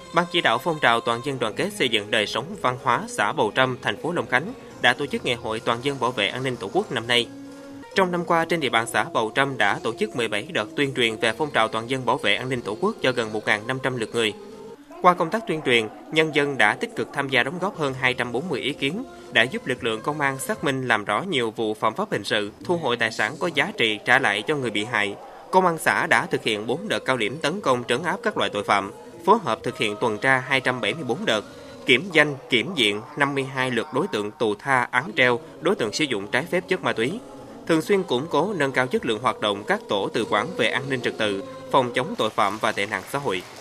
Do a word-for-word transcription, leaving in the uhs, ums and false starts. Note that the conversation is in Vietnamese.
Ban chỉ đạo phong trào toàn dân đoàn kết xây dựng đời sống văn hóa xã Bầu Trâm, thành phố Long Khánh đã tổ chức ngày hội toàn dân bảo vệ an ninh Tổ quốc năm nay. Trong năm qua, trên địa bàn xã Bầu Trâm đã tổ chức mười bảy đợt tuyên truyền về phong trào toàn dân bảo vệ an ninh Tổ quốc cho gần một nghìn năm trăm lượt người. Qua công tác tuyên truyền, nhân dân đã tích cực tham gia đóng góp hơn hai trăm bốn mươi ý kiến, đã giúp lực lượng công an xác minh làm rõ nhiều vụ phạm pháp hình sự, thu hồi tài sản có giá trị trả lại cho người bị hại. Công an xã đã thực hiện bốn đợt cao điểm tấn công trấn áp các loại tội phạm, phối hợp thực hiện tuần tra hai trăm bảy mươi tư đợt, kiểm danh, kiểm diện năm mươi hai lượt đối tượng tù tha, án treo, đối tượng sử dụng trái phép chất ma túy. Thường xuyên củng cố nâng cao chất lượng hoạt động các tổ tự quản về an ninh trật tự, phòng chống tội phạm và tệ nạn xã hội.